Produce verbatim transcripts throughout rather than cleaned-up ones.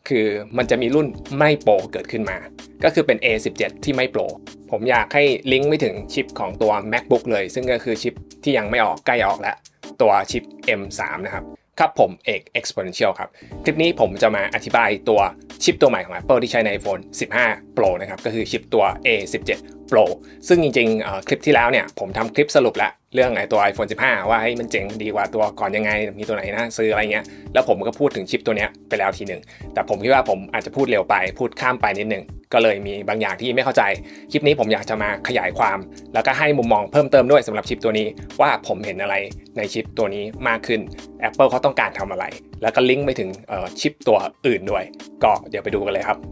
คือมันจะมีรุ่นไม่โปรเกิดขึ้นมาก็คือเป็น เอ สิบเจ็ด ที่ไม่โปรผมอยากให้ลิงก์ไปถึงชิปของตัว MacBook เลยซึ่งก็คือชิปที่ยังไม่ออกใกล้ออกแล้วตัวชิป เอ็ม สาม นะครับครับผมเอก Exponential ครับคลิปนี้ผมจะมาอธิบายตัวชิปตัวใหม่ของ Apple ที่ใช้ใน iPhone สิบห้า Pro นะครับก็คือชิปตัว เอ สิบเจ็ด Pro ซึ่งจริงๆคลิปที่แล้วเนี่ยผมทำคลิปสรุปแล้วเรื่องไอ้ตัว iPhone สิบห้า ว่าให้มันเจ๋งดีกว่าตัวก่อนยังไงมีตัวไหนนะซื้ออะไรเงี้ยแล้วผมก็พูดถึงชิปตัวเนี้ยไปแล้วทีหนึ่งแต่ผมคิดว่าผมอาจจะพูดเร็วไปพูดข้ามไปนิดนึงก็เลยมีบางอย่างที่ไม่เข้าใจคลิปนี้ผมอยากจะมาขยายความแล้วก็ให้มุมมองเพิ่มเติมด้วยสำหรับชิปตัวนี้ว่าผมเห็นอะไรในชิปตัวนี้มากขึ้น Apple เขาต้องการทำอะไรแล้วก็ลิงก์ไปถึงชิปตัวอื่นด้วยก็เดี๋ยวไปดูกันเลยครับ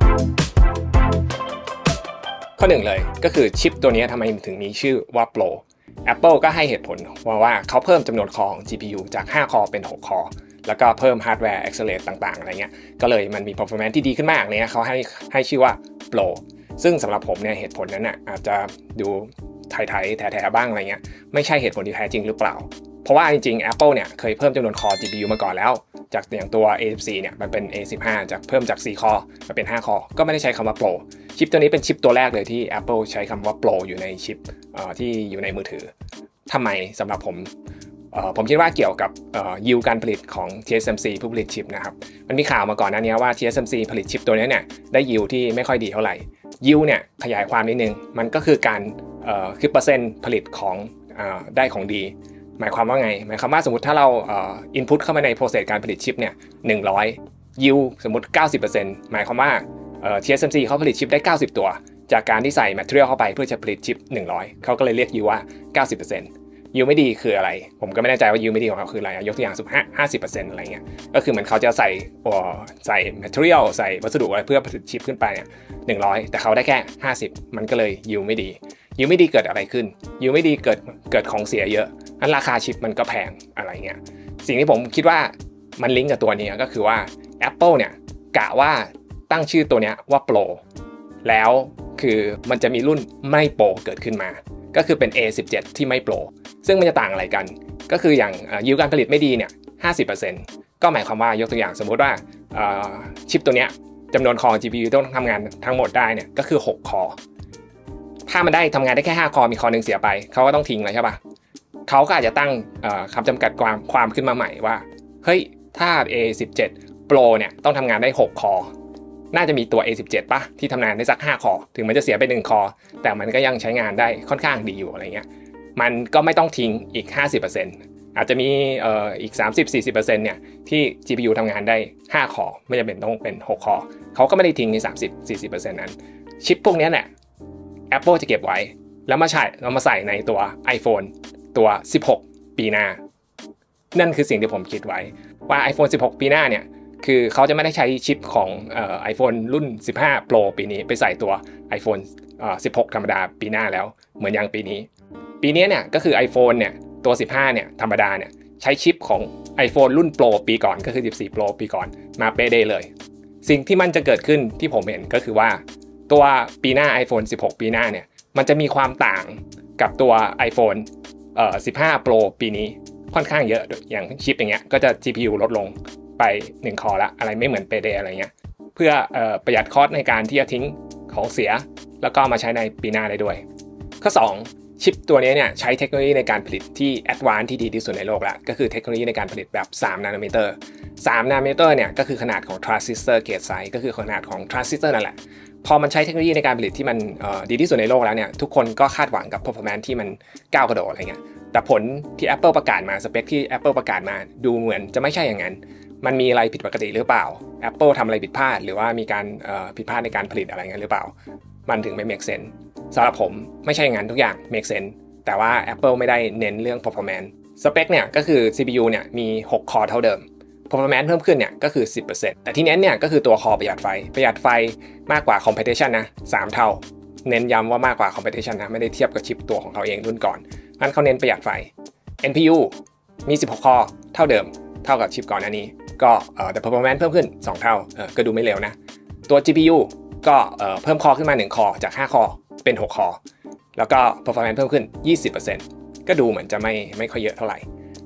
ข้อหนึ่งเลยก็คือชิปตัวนี้ทำไมถึงมีชื่อว่า Pro Apple ก็ให้เหตุผลว่าว่าเขาเพิ่มจำนวนคอของ จี พี ยู จากห้าคอเป็นหกคอแล้วก็เพิ่มฮาร์ดแวร์ Accelerate ต่างๆอะไรเงี้ยก็เลยมันมี performance ที่ดีขึ้นมากเนี่ยเขาให้ให้ชื่อว่า Pro ซึ่งสำหรับผมเนี่ยเหตุผลนั้นน่ะอาจจะดูไทยๆแท้ๆบ้างอะไรเงี้ยไม่ใช่เหตุผลที่แท้จริงหรือเปล่าเพราะว่าจริงๆ Apple เนี่ยเคยเพิ่มจำนวนคอ จี พี ยู มาก่อนแล้วจากอย่างตัว เอ สิบสี่ เนี่ยมันเป็น เอ สิบห้า จากเพิ่มจากสี่คอมาเป็นห้าคอก็ไม่ได้ใช้คำว่า Pro ชิปตัวนี้เป็นชิปตัวแรกเลยที่ Apple ใช้คำว่า Pro อยู่ในชิปที่อยู่ในมือถือทำไมสำหรับผมผมคิดว่าเกี่ยวกับยิวการผลิตของ ที เอส เอ็ม ซี ผู้ผลิตชิปนะครับมันมีข่าวมาก่อนหน้านี้ว่า ที เอส เอ็ม ซี ผลิตชิปตัวนี้เนี่ยได้ยิวที่ไม่ค่อยดีเท่าไหร่ยิวเนี่ยขยายความนิดนึงมันก็คือการคือเปอร์เซ็นต์ผลิตของได้ของดีหมายความว่าไงหมายความว่าสมมติถ้าเราอินพุตเข้ามาในโปรเซสการผลิตชิปเนี่ยหนึ่งร้อยยิวสมมติ เก้าสิบเปอร์เซ็นต์ หมายความว่า ที เอส เอ็ม ซี เขาผลิตชิปได้เก้าสิบตัวจากการที่ใส่ material เข้าไปเพื่อจะผลิตชิปหนึ่งร้อยเขาก็เลยเรียกยิวว่า เก้าสิบเปอร์เซ็นต์ ยิวไม่ดีคืออะไรผมก็ไม่แน่ใจว่ายิวไม่ดีของเขาคืออะไรยกตัวอย่างสมมติห้าสิบเปอร์เซ็นต์ อะไรเงี้ยก็คือเหมือนเขาจะใส่ใส่ material ใส่วัสดุอะไรเพื่อผลิตชิปขึ้นไปเนี่ยหนึ่งร้อยแต่เขาได้แค่ห้าสิบมันก็เลยยิวไม่ดียิวไม่ดีเกิดอะไรขึ้นยิวไม่ดีเกิดเกิดของเสียเยอะงั้นราคาชิปมันก็แพงอะไรเงี้ยสิ่งที่ผมคิดว่ามันลิงก์กับตัวนี้ก็คือว่า Apple เนี่ยกะว่าตั้งชื่อตัวเนี้ยว่า Pro แล้วคือมันจะมีรุ่นไม่โปรเกิดขึ้นมาก็คือเป็น เอ สิบเจ็ด ที่ไม่โปรซึ่งมันจะต่างอะไรกันก็คืออย่างยิวการผลิตไม่ดีเนี่ย ห้าสิบเปอร์เซ็นต์ ก็หมายความว่ายกตัวอย่างสมมุติว่าชิปตัวเนี้ยจำนวนคอ จี พี ยู ต้องทำงานทั้งหมดได้เนี่ยก็คือหกคอถ้ามันได้ทำงานได้แค่ห้าคอมีคอนึงเสียไปเขาก็ต้องทิ้งเลยใช่ปะเขาก็อาจจะตั้งคำจำกัดความความขึ้นมาใหม่ว่าเฮ้ยถ้า เอ สิบเจ็ด Pro เนี่ยต้องทำงานได้หกคอน่าจะมีตัว เอ สิบเจ็ด ป่ะที่ทำงานได้สักห้าคอถึงมันจะเสียไปหนึ่งคอแต่มันก็ยังใช้งานได้ค่อนข้างดีอยู่อะไรเงี้ยมันก็ไม่ต้องทิ้งอีก ห้าสิบเปอร์เซ็นต์ อาจจะมีเอ่ออีก สามสิบถึงสี่สิบเปอร์เซ็นต์ เนี่ยที่ จี พี ยู ทำงานได้ห้าคอไม่จำเป็นต้องเป็นหกคอเขาก็ไม่ได้ทิ้งใน สามสิบถึงสี่สิบเปอร์เซ็นต์ นั้นชิปพวกนี้แหละ Apple จะเก็บไว้แล้วมาใช้เรามาใส่ในตัว iPhone ตัวสิบหกปีหน้านั่นคือสิ่งที่ผมคิดไว้ว่า iPhone สิบหกปีหน้าเนี่ยคือเขาจะไม่ได้ใช้ชิปของเอ่อ iPhone รุ่นสิบห้า Pro ปีนี้ไปใส่ตัว iPhone เอ่อสิบหกธรรมดาปีหน้าแล้วเหมือนอย่างปีนี้ปีนี้เนี่ยก็คือ iPhone เนี่ยตัวสิบห้าเนี่ยธรรมดาเนี่ยใช้ชิปของ iPhone รุ่น Pro ปีก่อนก็คือสิบสี่ Pro ปีก่อนมาเป๊ะเดเลยสิ่งที่มันจะเกิดขึ้นที่ผมเห็นก็คือว่าตัวปีหน้า iPhone สิบหกปีหน้าเนี่ยมันจะมีความต่างกับตัว iPhone เอ่อสิบห้า Pro ปีนี้ค่อนข้างเยอะอย่างชิปอย่างเงี้ยก็จะ จี พี ยู ลดลงไปหนึ่งคอละอะไรไม่เหมือนเปเดอะไรเงี้ยเพื่อเอ่อประหยัดคอสในการที่จะทิ้งของเสียแล้วก็มาใช้ในปีหน้าได้ด้วยข้อสองชิปตัวนี้เนี่ยใช้เทคโนโลยีในการผลิตที่แอดวานซ์ที่ดีที่สุดในโลกละก็คือเทคโนโลยีในการผลิตแบบสามนาโนเมตรสามนาโนเมตรเนี่ยก็คือขนาดของทรานซิสเตอร์เกตไซส์ก็คือขนาดของทรานซิสเตอร์นั่นแหละพอมันใช้เทคโนโลยีในการผลิตที่มันดีที่สุดในโลกแล้วเนี่ยทุกคนก็คาดหวังกับ performance ที่มันก้าวกระโดดอะไรเงี้ยแต่ผลที่ Apple ประกาศมาสเปคที่ Apple ประกาศมาดูเหมือนจะไม่ใช่อย่างนั้นมันมีอะไรผิดปกติหรือเปล่า Apple ทำอะไรผิดพลาดหรือว่ามีการผิดพลาดในการผลิตอะไรเงี้ยหรือเปล่ามันถึงไม่ make sense สำหรับผมไม่ใช่อย่างนั้นทุกอย่าง make sense แต่ว่า Apple ไม่ได้เน้นเรื่อง performance สเปคเนี่ยก็คือ ซี พี ยู เนี่ยมีหกคอเท่าเดิม performance เพิ่มขึ้นเนี่ยก็คือ สิบเปอร์เซ็นต์ แต่ที่เน้นเนี่ยก็คือตัวคอประหยัดไฟประหยัดไฟมากกว่า competition นะสามเท่าเน้นย้ำว่ามากกว่า competition นะไม่ได้เทียบกับชิปตัวของเขาเองรุ่นก่อนงั้นเขาเน้นประหยัดไฟ เอ็น พี ยู มีสิบหกคอเท่าเดิมเท่ากับชิปก่อนหน้านี้ก็เอ่อแต่ performance เพิ่มขึ้นสองเท่าเออก็ดูไม่เร็วนะตัว จี พี ยู ก็เอ่อเพิ่มคอขึ้นมาหนึ่งคอจากห้าคอเป็นหกคอแล้วก็ performance เพิ่มขึ้น ยี่สิบเปอร์เซ็นต์ ก็ดูเหมือนจะไม่ไม่ค่อยเยอะเท่าไหร่แ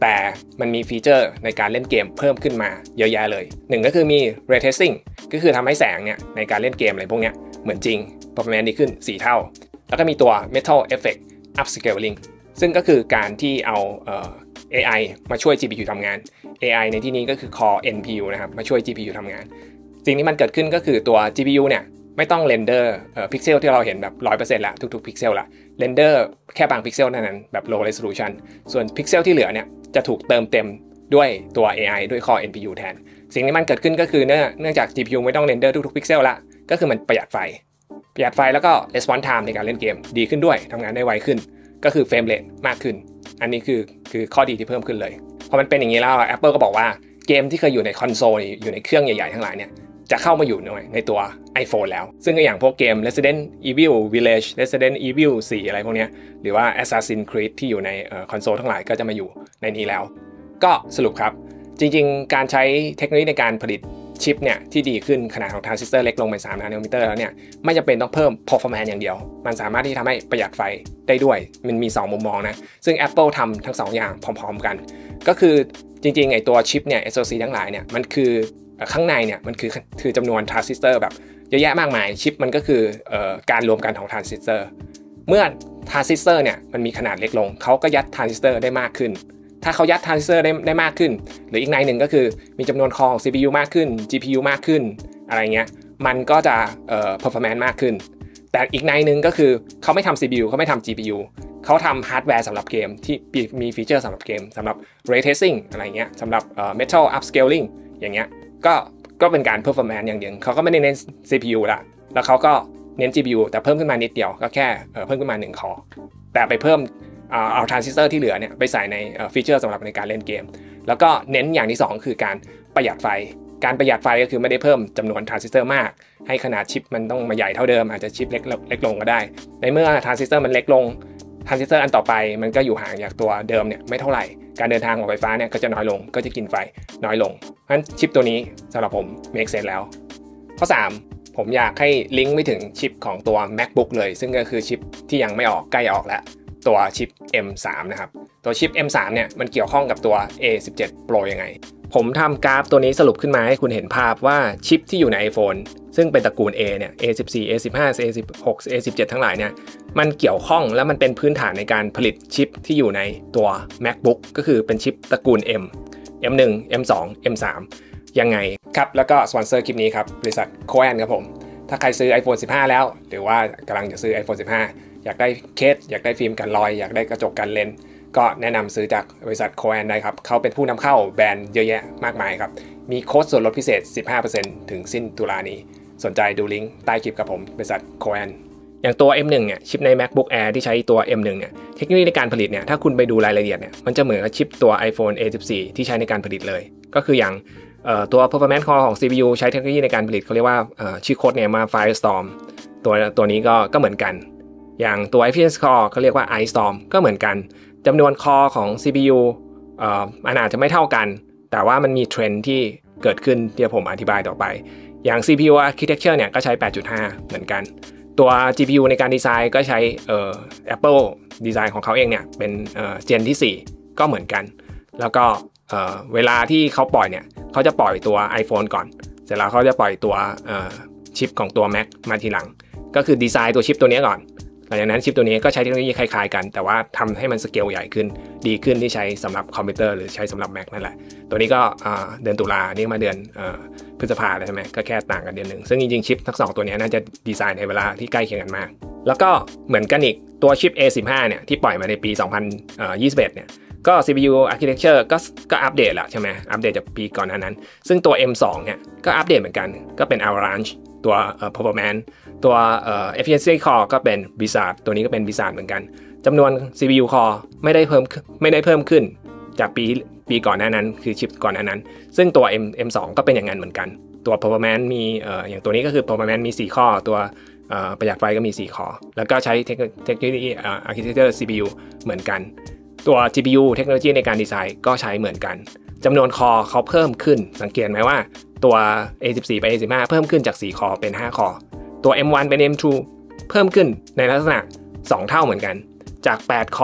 แต่มันมีฟีเจอร์ในการเล่นเกมเพิ่มขึ้นมาเยอะแยะเลยหนึ่งก็คือมี Ray Tracing ก็คือทำให้แสงเนี่ยในการเล่นเกมอะไรพวกเนี้ยเหมือนจริง performance ดีขึ้นสี่เท่าแล้วก็มีตัว Metal Effect Upscaling ซึ่งก็คือการที่เอาเอ่อ เอ ไอ มาช่วย จี พี ยู ทำงาน เอ ไอ ในที่นี้ก็คือ Core เอ็น พี ยู นะครับมาช่วย จี พี ยู ทำงานสิ่งที่มันเกิดขึ้นก็คือตัว จี พี ยู เนี่ยไม่ต้องเรนเดอร์เอ่อพิกเซลที่เราเห็นแบบ หนึ่งร้อยเปอร์เซ็นต์ ละทุกๆพิกเซลละเรนเดอร์แค่บางพิกเซลเท่านั้นแบบ low resolution ส่วนพิกเซลที่เหลือเนี่ยจะถูกเติมเต็มด้วยตัว เอ ไอ ด้วย Core เอ็น พี ยู แทนสิ่งที่มันเกิดขึ้นก็คือเนื่องเนื่องจาก จี พี ยู ไม่ต้องเรนเดอร์ทุกๆพิกเซลละก็คือมันประหยัดไฟประหยัดไฟแล้วก็ response time ในการเล่นเกมดีขึ้นด้วยทำงานได้ไวขึ้นก็คือ frame rate มากขึ้นอันนี้คือคือข้อดีที่เพิ่มขึ้นเลยพอมันเป็นอย่างนี้แล้ว Apple ก็บอกว่าเกมที่เคยอยู่ในคอนโซลอยู่ในเครื่องใหญ่ๆทั้งหลายเนี่ยจะเข้ามาอยู่ในในตัว iPhone แล้วซึ่งก็อย่างพวกเกม Resident Evil Village Resident Evil โฟร์อะไรพวกนี้หรือว่า Assassin's Creed ที่อยู่ในคอนโซลทั้งหลายก็จะมาอยู่ในนี้แล้วก็สรุปครับจริงๆการใช้เทคโนโลยีในการผลิตชิปเนี่ยที่ดีขึ้นขนาดของทรานซิสเตอร์เล็กลงไปสามนาโนมิเตอร์แล้วเนี่ยไม่จำเป็นต้องเพิ่ม performance อย่างเดียวมันสามารถที่ทำให้ประหยัดไฟได้ด้วยมันมีสองมุมมองนะซึ่ง Apple ทำทั้งสองอย่างพร้อมๆกันก็คือจริงๆไอตัวชิปเนี่ย เอส โอ ซี ทั้งหลายเนี่ยมันคือข้างในเนี่ยมันคือคือจำนวนทรานซิสเตอร์แบบเยอะแยะมากมายชิปมันก็คือเอ่อการรวมกันของทรานซิสเตอร์เมื่อทรานซิสเตอร์เนี่ยมันมีขนาดเล็กลงเขาก็ยัดทรานซิสเตอร์ได้มากขึ้นถ้าเขายัดทรานซิสเตอร์ได้ได้มากขึ้นหรืออีกในหนึ่งก็คือมีจำนวนคอของ ซี พี ยู มากขึ้น จี พี ยู มากขึ้นอะไรเงี้ยมันก็จะเอ่อ performance มากขึ้นแต่อีกในหนึ่งก็คือเขาไม่ทำ ซี พี ยู เขาไม่ทำ จี พี ยู เขาทำฮาร์ดแวร์สำหรับเกมที่มีฟีเจอร์สำหรับเกมสำหรับ Ray Tracing อะไรเงี้ยสำหรับเอ่อ Metal Upscaling อย่างเงี้ยก็ก็เป็นการ performance อย่างเดียวเขาก็ไม่ได้เน้น ซี พี ยู ละแล้วเขาก็เน้น จี พี ยู แต่เพิ่มขึ้นมานิดเดียวก็แค่เอ่อเพิ่มขึ้นมาหนึ่งคอแต่ไปเพิ่มเอาทรานซิสเตอร์ที่เหลือเนี่ยไปใส่ในฟีเจอร์สำหรับในการเล่นเกมแล้วก็เน้นอย่างที่สองคือการประหยัดไฟการประหยัดไฟก็คือไม่ได้เพิ่มจำนวนทรานซิสเตอร์มากให้ขนาดชิปมันต้องมาใหญ่เท่าเดิมอาจจะชิปเล็กเล็กลงก็ได้ในเมื่อทรานซิสเตอร์มันเล็กลงทรานซิสเตอร์อันต่อไปมันก็อยู่ห่างจากตัวเดิมเนี่ยไม่เท่าไหร่การเดินทางของไฟฟ้าเนี่ยก็จะน้อยลงก็จะกินไฟน้อยลงเพราะฉะนั้นชิปตัวนี้สำหรับผม make sense แล้วข้อสามผมอยากให้ลิงก์ไปถึงชิปของตัว MacBook เลยซึ่งก็คือชิปที่ยังไม่ออกใกล้ออกแล้วตัวชิป เอ็ม ทรี นะครับตัวชิป เอ็ม ทรี เนี่ยมันเกี่ยวข้องกับตัว เอ สิบเจ็ด Pro ยังไงผมทำกราฟตัวนี้สรุปขึ้นมาให้คุณเห็นภาพว่าชิปที่อยู่ใน iPhone ซึ่งเป็นตระกูล A เนี่ย เอ สิบสี่ เอ สิบห้า เอ สิบหก เอ สิบเจ็ด ทั้งหลายเนี่ยมันเกี่ยวข้องและมันเป็นพื้นฐานในการผลิตชิปที่อยู่ในตัว MacBook ก็คือเป็นชิปตระกูล M เอ็ม วัน เอ็ม ทู เอ็ม ทรี ยังไงครับแล้วก็สปอนเซอร์คลิปนี้ครับบริษัท Coan ครับผมถ้าใครซื้อ iPhone สิบห้า แล้วหรือว่ากำลังจะซื้อ iPhone สิบห้าอยากได้เคสอยากได้ฟิล์มกันรอยอยากได้กระจกกันเลนก็แนะนำซื้อจากบริษัท Coan ได้ครับเขาเป็นผู้นำเข้าแบรนด์เยอะแยะมากมายครับมีโค้ดส่วนลดพิเศษ สิบห้าเปอร์เซ็นต์ ถึงสิ้นตุลานี้สนใจดูลิงก์ใต้คลิปกับผมบริษัท Coan อย่างตัว เอ็ม วัน เนี่ยชิปใน MacBook Air ที่ใช้ตัว เอ็ม วัน เนี่ยเทคโนโลยีในการผลิตเนี่ยถ้าคุณไปดูรายละเอียดเนี่ยมันจะเหมือนกับชิปตัว iPhone เอ สิบสี่ ที่ใช้ในการผลิตเลยก็คืออย่างตัว performance core ของ ซี พี ยู ใช้เทคโนโลยีในการผลิตเขาเรียกว่าชื่อโค้ดเนี่ยมา Firestorm ตัวตัวนี้ก็ก็เหมือนกันอย่างตัว efficiency core เขาเรียกว่า Ice Storm ก็เหมือนกันจำนวนคอของ ซี พี ยู เอ่อมันอาจจะไม่เท่ากันแต่ว่ามันมีเทรนด์ที่เกิดขึ้นที่ผมอธิบายต่อไปอย่าง ซี พี ยู architecture เนี่ยก็ใช้ แปดจุดห้า เหมือนกันตัว จี พี ยู ในการดีไซน์ก็ใช้เอ่อ Apple ดีไซน์ของเขาเองเนี่ยเป็นเอ่อเจนที่สี่ก็เหมือนกันแล้วก็เอ่อเวลาที่เขาปล่อยเนี่ยเขาจะปล่อยตัว iPhone ก่อนเสร็จแล้วเขาจะปล่อยตัวเอ่อชิปของตัว Mac มาทีหลังก็คือดีไซน์ตัวชิปตัวนี้ก่อนหลังจากนั้นชิปตัวนี้ก็ใช้เทคโนโลยีคล้ายๆกันแต่ว่าทำให้มันสเกลใหญ่ขึ้นดีขึ้นที่ใช้สำหรับคอมพิวเตอร์หรือใช้สำหรับ Mac นั่นแหละตัวนี้ก็เดือนตุลานี่มาเดือนพฤษภาเลยใช่ไหมก็แค่ต่างกันเดือนหนึ่งซึ่งจริงๆชิปทั้งสองตัวนี้น่าจะดีไซน์ในเวลาที่ใกล้เคียงกันมากแล้วก็เหมือนกันอีกตัวชิป เอ สิบห้า เนี่ยที่ปล่อยมาในปีสองพันยี่สิบเอ็ดเนี่ยก็ ซี พี ยู architecture ก็ก็อัปเดตแล้วใช่ไหมอัปเดตจากปีก่อนนั้นซึ่งตัว เอ็ม ทู เนี่ยก็อัปเดตเหมือนกันก็เป็น Avalanche ตัว performance ตัว efficiency core ก็เป็น Blizzard ตัวนี้ก็เป็น Blizzard เหมือนกันจำนวน ซี พี ยู core ไม่ได้เพิ่มไม่ได้เพิ่มขึ้นจากปีปีก่อนหน้านั้นคือชิปก่อนหน้านั้นซึ่งตัว M เอ็ม ทู ก็เป็นอย่างนั้นเหมือนกันตัว performance มีเอ่ออย่างตัวนี้ก็คือ performance มีสี่ข้อตัวประหยัดไฟก็มีสี่ข้อแล้วก็ใช้เทคโนโลยี architecture ซี พี ยู เหมือนกันตัว จี พี ยู เทคโนโลยีในการดีไซน์ก็ใช้เหมือนกันจำนวนคอเขาเพิ่มขึ้นสังเกตไหมว่าตัว เอ สิบสี่ ไป เอ สิบห้า เพิ่มขึ้นจากสี่คอเป็นห้าคอตัว เอ็ม วัน เป็น เอ็ม ทู เพิ่มขึ้นในลักษณะสองเท่าเหมือนกันจากแปดคอ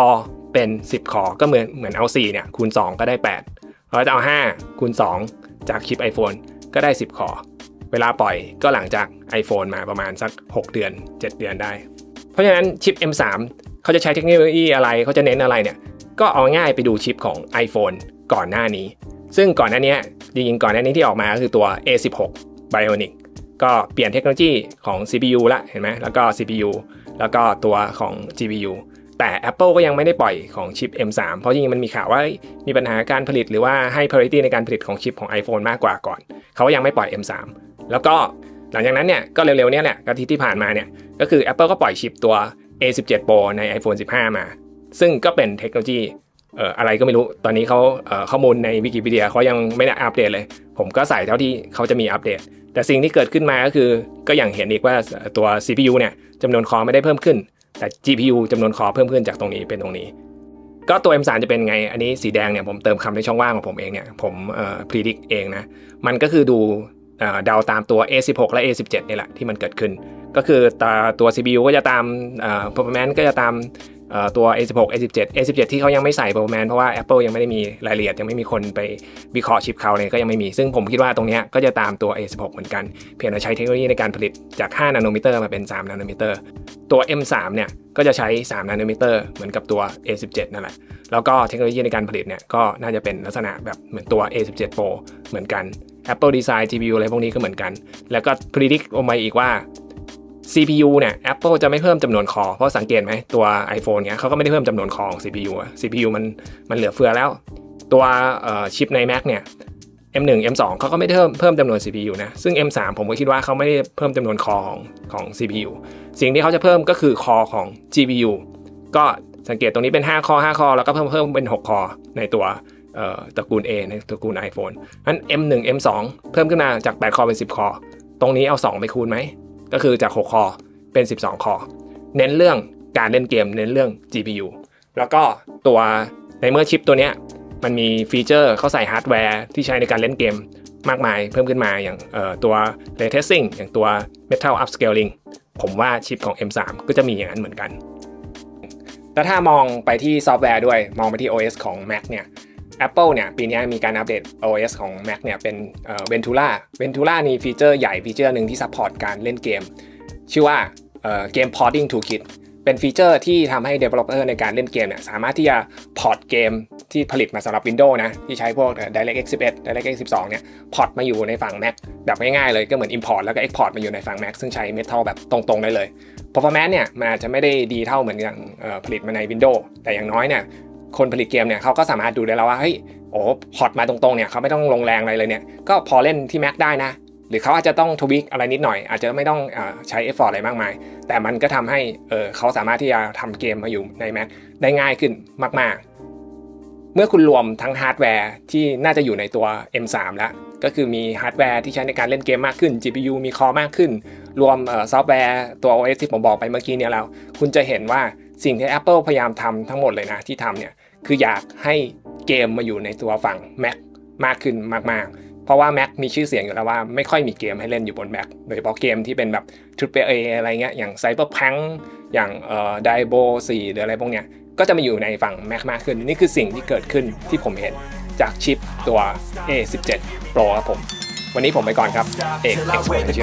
เป็นสิบคอก็เหมือนเหมือนเอาสี่เนี่ยคูณสองก็ได้แปดเราจะเอาห้าคูณสองจากชิป iPhone ก็ได้สิบคอเวลาปล่อยก็หลังจาก iPhone มาประมาณสักหกเดือนเจ็ดเดือนได้เพราะฉะนั้นชิป เอ็ม สาม เขาจะใช้เทคโนโลยีอะไรเขาจะเน้นอะไรเนี่ยก็เอาง่ายไปดูชิปของ iPhone ก่อนหน้านี้ซึ่งก่อนหน้านี้จริงๆก่อนหน้านี้ที่ออกมาก็คือตัว เอ สิบหก Bionic ก็เปลี่ยนเทคโนโลยีของ ซี พี ยู ละเห็นไหมแล้วก็ ซี พี ยู แล้วก็ตัวของ จี พี ยู แต่ Apple ก็ยังไม่ได้ปล่อยของชิป เอ็ม สาม เพราะจริงๆมันมีข่าวว่ามีปัญหาการผลิตหรือว่าให้ priority ในการผลิตของชิปของ iPhone มากกว่าก่อนเขายังไม่ปล่อย เอ็ม สาม แล้วก็หลังจากนั้นเนี่ยก็เร็วๆเนี่ยแหละอาทิตย์ที่ผ่านมาเนี่ยก็คือ Apple ก็ปล่อยชิปตัว เอ สิบเจ็ด Pro ใน iPhone สิบห้า มาซึ่งก็เป็นเทคโนโลยีเอ่ออะไรก็ไม่รู้ตอนนี้เขาเอ่อข้อมูลในวิกิพีเดียเขายังไม่ได้อัปเดตเลยผมก็ใส่เท่าที่เขาจะมีอัปเดตแต่สิ่งที่เกิดขึ้นมาก็คือก็อย่างเห็นอีกว่าตัว ซี พี ยู เนี่ยจำนวนคอไม่ได้เพิ่มขึ้นแต่ จี พี ยู จำนวนคอเพิ่มขึ้นจากตรงนี้เป็นตรงนี้ก็ตัว เอ็ม สาม จะเป็นไงอันนี้สีแดงเนี่ยผมเติมคำในช่องว่างของผมเองเนี่ยผมเอ่อ predict เองนะมันก็คือดูเอ่อเดาตามตัว เอ สิบหก และ เอ สิบเจ็ด นี่แหละที่มันเกิดขึ้นก็คือตัว ซี พี ยู ก็จะตามเอ่อ performance ก็จะตามตัว เอ สิบหก เอ สิบเจ็ด เอ สิบเจ็ด ที่เขายังไม่ใส่ performance เพราะว่า Apple ยังไม่ได้มีรายละเอียดยังไม่มีคนไปวิเคราะห์ชิปเขาเลยก็ยังไม่มีซึ่งผมคิดว่าตรงนี้ก็จะตามตัว เอ สิบหก เหมือนกันเพียงแต่ใช้เทคโนโลยีในการผลิตจากห้านาโนมิเตอร์มาเป็นสามนาโนมิเตอร์ตัว เอ็ม สาม เนี่ยก็จะใช้สามนาโนมิเตอร์เหมือนกับตัว เอ สิบเจ็ด นั่นแหละแล้วก็เทคโนโลยีในการผลิตเนี่ยก็น่าจะเป็นลักษณะแบบเหมือนตัว เอ สิบเจ็ด Pro เหมือนกัน Apple Design จี พี ยู อะไรพวกนี้ก็เหมือนกันแล้วก็ predict ออกมาอีกว่า ซี พี ยู เนี่ย Apple จะไม่เพิ่มจำนวนคอเพราะสังเกตไหมตัว iPhone เนี่ยเขาก็ไม่ได้เพิ่มจำนวนคอของ ซี พี ยู ซี พี ยู มันมันเหลือเฟือแล้วตัวชิปใน Mac เนี่ย เอ็ม หนึ่ง เอ็ม สอง เขาก็ไม่ได้เพิ่มเพิ่มจำนวน ซี พี ยู นะซึ่ง เอ็ม สาม ผมก็คิดว่าเขาไม่ได้เพิ่มจำนวนคอของของ ซี พี ยู สิ่งที่เขาจะเพิ่มก็คือคอของ จี พี ยู ก็สังเกตตรงนี้เป็นห้าคอห้าคอแล้วก็เพิ่มเพิ่มเป็นหกคอในตัวตระกูล A ในตระกูล iPhone นั้น เอ็ม หนึ่ง เอ็ม สอง เพิ่มขึ้นมาจากแปดคอเป็นสิบคอตรงนี้เอาสองไปคูณไหมก็คือจากหกคอเป็นสิบสองคอเน้นเรื่องการเล่นเกมเน้นเรื่อง จี พี ยู แล้วก็ตัวในเมื่อชิปตัวเนี้ยมันมีฟีเจอร์เขาใส่ฮาร์ดแวร์ที่ใช้ในการเล่นเกมมากมายเพิ่มขึ้นมาอย่างตัว Ray Tracing อย่างตัว Metal Upscaling ผมว่าชิปของ เอ็ม สาม ก็จะมีอย่างนั้นเหมือนกันแต่ถ้ามองไปที่ซอฟต์แวร์ด้วยมองไปที่ โอ เอส ของ Mac เนี่ย Apple เนี่ยปีนี้มีการอัปเดต โอ เอส ของ Mac เนี่ยเป็น Ventura Ventura นี่ฟีเจอร์ใหญ่ฟีเจอร์หนึ่งที่ซัพพอร์ตการเล่นเกมชื่อว่าเกม Porting Toolkit เป็นฟีเจอร์ที่ทำให้ developer ในการเล่นเกมเนี่ยสามารถที่จะพอร์ตเกมที่ผลิตมาสำหรับ Windows นะที่ใช้พวก DirectX สิบเอ็ด DirectX สิบสองเนี่ยพอร์ตมาอยู่ในฝั่ง Mac แบบง่ายๆเลยก็เหมือน import แล้วก็ export มาอยู่ในฝั่ง Mac ซึ่งใช้ Metal แบบตรงๆได้เลย performance เนี่ยมันอาจจะไม่ได้ดีเท่าเหมือนอย่างผลิตมาใน Windows แต่อย่างน้อยเนี่ยคนผลิตเกมเนี่ยเขาก็สามารถดูได้แล้วว่าเฮ้ยโอ้พอร์ตมาตรงๆเนี่ยเขาไม่ต้องลงแรงอะไรเลยเนี่ยก็พอเล่นที่ Mac ได้นะหรือเขาอาจจะต้องทวิกอะไรนิดหน่อยอาจจะไม่ต้องอ่าใช้เอฟฟอร์ตอะไรมากมายแต่มันก็ทำให้เออเขาสามารถที่จะทำเกมมาอยู่ใน Mac ได้ง่ายขึ้นมากๆเมื่อคุณรวมทั้งฮาร์ดแวร์ที่น่าจะอยู่ในตัว เอ็ม สาม แล้วก็คือมีฮาร์ดแวร์ที่ใช้ในการเล่นเกมมากขึ้น จี พี ยู มีคอมากขึ้นรวมเอ่อซอฟต์แวร์ตัว โอ เอส ที่ผมบอกไปเมื่อกี้เนี่ยแล้วคุณจะเห็นว่าสิ่งที่ Apple พยายามทำทั้งหมดเลยนะที่ทำเนี่ยคืออยากให้เกมมาอยู่ในตัวฝั่ง Mac มากขึ้นมากๆเพราะว่า Mac มีชื่อเสียงอยู่แล้วว่าไม่ค่อยมีเกมให้เล่นอยู่บน Mac โดยเฉพาะเกมที่เป็นแบบ Triple A อะไรเงี้ยอย่าง Cyberpunk อย่างเอ่อ Diablo สี่หรืออะไรพวกเนี้ยก็จะมาอยู่ในฝั่ง Mac มากขึ้นนี่คือสิ่งที่เกิดขึ้นที่ผมเห็นจากชิปตัว เอ สิบเจ็ด Pro ครับผมวันนี้ผมไปก่อนครับเอก Exponential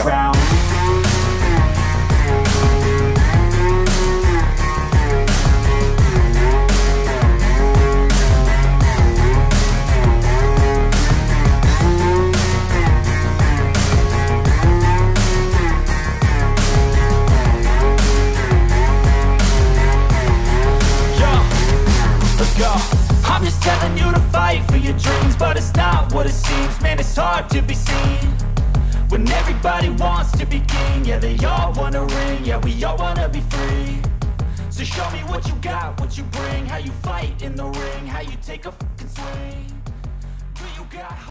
I'm just telling you to fight for your dreams, but it's not what it seems. Man, it's hard to be seen when everybody wants to be king. Yeah, they all wanna ring. Yeah, we all wanna be free. So show me what you got, what you bring, how you fight in the ring, how you take a fucking swing. Do you got